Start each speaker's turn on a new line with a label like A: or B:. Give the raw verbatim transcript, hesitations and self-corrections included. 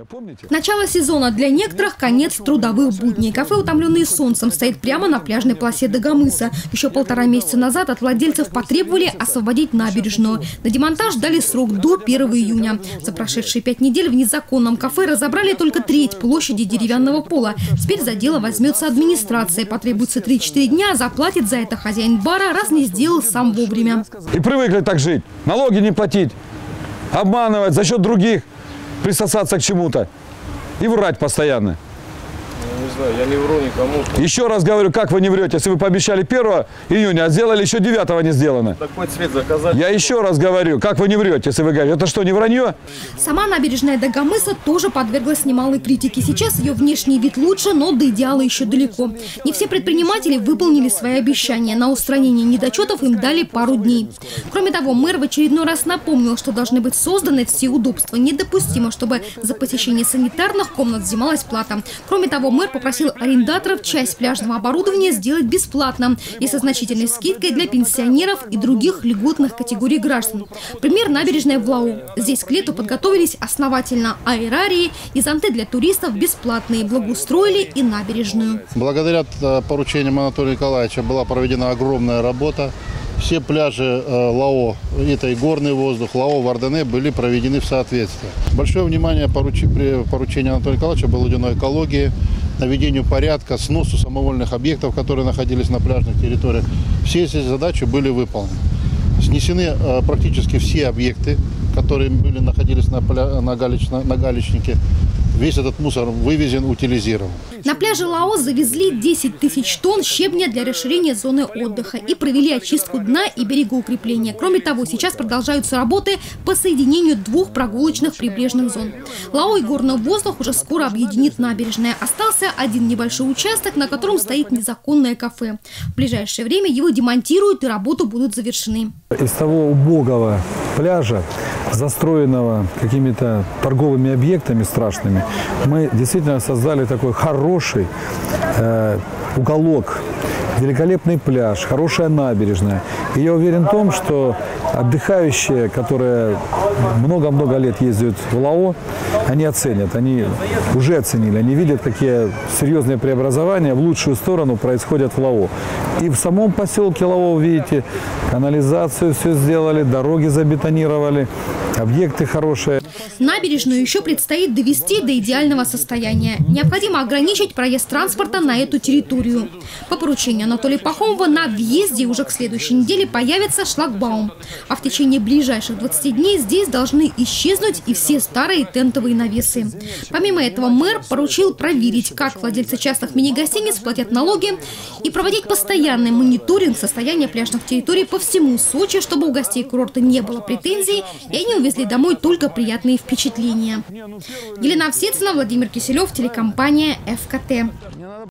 A: Начало сезона для некоторых – конец трудовых будней. Кафе, утомленные солнцем, стоит прямо на пляжной полосе Дагомыса. Еще полтора месяца назад от владельцев потребовали освободить набережную. На демонтаж дали срок до первого июня. За прошедшие пять недель в незаконном кафе разобрали только треть площади деревянного пола. Теперь за дело возьмется администрация. Потребуется три-четыре дня, заплатит за это хозяин бара, раз не сделал сам вовремя.
B: И привыкли так жить. Налоги не платить, обманывать за счет других, присосаться к чему-то и врать постоянно.
C: Я не знаю, я не вру никому.
B: Еще раз говорю, как вы не врете, если вы пообещали первого июня, а сделали еще девятого не сделано.
C: Такой цвет заказать.
B: Я еще раз говорю, как вы не врете, если вы говорите, это что, не вранье?
A: Сама набережная Дагомыса тоже подверглась немалой критике. Сейчас ее внешний вид лучше, но до идеала еще далеко. Не все предприниматели выполнили свои обещания. На устранение недочетов им дали пару дней. Кроме того, мэр в очередной раз напомнил, что должны быть созданы все удобства. Недопустимо, чтобы за посещение санитарных комнат взималась плата. Кроме того, мэр попросил арендаторов часть пляжного оборудования сделать бесплатно и со значительной скидкой для пенсионеров и других льготных категорий граждан. Пример — набережная в Лао. Здесь к лету подготовились основательно. Аэрарии и зонты для туристов бесплатные. Благоустроили и набережную.
D: Благодаря поручениям Анатолия Николаевича была проведена огромная работа. Все пляжи Лао, это и горный воздух, Лао, Вардене были проведены в соответствии. Большое внимание при поручении Анатолия Николаевича было уделено экологии, наведению порядка, сносу самовольных объектов, которые находились на пляжных территориях. Все эти задачи были выполнены. Снесены практически все объекты, которые были, находились на, пля... на, галич... на галечнике. Весь этот мусор вывезен, утилизирован.
A: На пляже Лао завезли десять тысяч тонн щебня для расширения зоны отдыха и провели очистку дна и берегоукрепления. Кроме того, сейчас продолжаются работы по соединению двух прогулочных прибрежных зон. Лао и горный воздух уже скоро объединит набережная. Остался один небольшой участок, на котором стоит незаконное кафе. В ближайшее время его демонтируют и работы будут завершены.
E: Из того убогого пляжа, застроенного какими-то торговыми объектами страшными, мы действительно создали такой хороший э, уголок, великолепный пляж, хорошая набережная. И я уверен в том, что отдыхающие, которые много-много лет ездят в Лао, они оценят, они уже оценили, они видят, какие серьезные преобразования в лучшую сторону происходят в Лао. И в самом поселке Лао, видите, канализацию все сделали, дороги забетонировали, объекты хорошие.
A: Набережную еще предстоит довести до идеального состояния. Необходимо ограничить проезд транспорта на эту территорию. По поручению Анатолия Пахомова на въезде уже к следующей неделе появится шлагбаум. А в течение ближайших двадцати дней здесь должны исчезнуть и все старые тентовые навесы. Помимо этого, мэр поручил проверить, как владельцы частных мини-гостиниц платят налоги, и проводить постоянный мониторинг состояния пляжных территорий по всему Сочи, чтобы у гостей курорта не было претензий, и они увезли домой только приятные впечатления. Елена Овсецина, Владимир Киселев, телекомпания эф ка тэ.